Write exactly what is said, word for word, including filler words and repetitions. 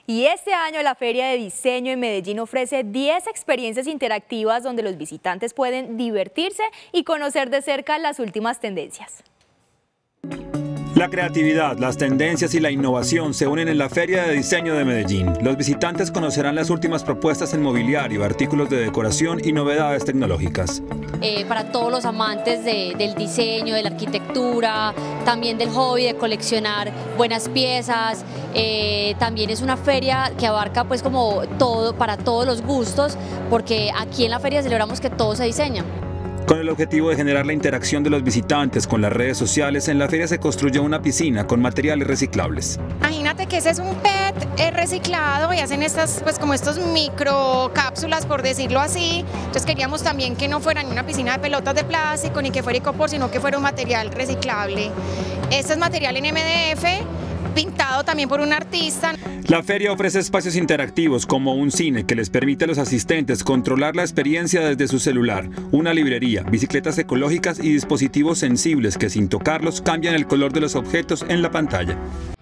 Y este año la Feria de Diseño en Medellín ofrece diez experiencias interactivas donde los visitantes pueden divertirse y conocer de cerca las últimas tendencias. La creatividad, las tendencias y la innovación se unen en la Feria de Diseño de Medellín. Los visitantes conocerán las últimas propuestas en mobiliario, artículos de decoración y novedades tecnológicas. Eh, para todos los amantes de, del diseño, de la arquitectura, también del hobby de coleccionar buenas piezas. Eh, también es una feria que abarca pues como todo, para todos los gustos, porque aquí en la feria celebramos que todo se diseña. Con el objetivo de generar la interacción de los visitantes con las redes sociales, en la feria se construyó una piscina con materiales reciclables. Imagínate que ese es un P E T reciclado y hacen estas, pues como estos micro cápsulas, por decirlo así. Entonces queríamos también que no fuera ni una piscina de pelotas de plástico ni que fuera icopor, sino que fuera un material reciclable. Este es material en M D F, pintado también por un artista. La feria ofrece espacios interactivos como un cine que les permite a los asistentes controlar la experiencia desde su celular, una librería, bicicletas ecológicas y dispositivos sensibles que sin tocarlos cambian el color de los objetos en la pantalla.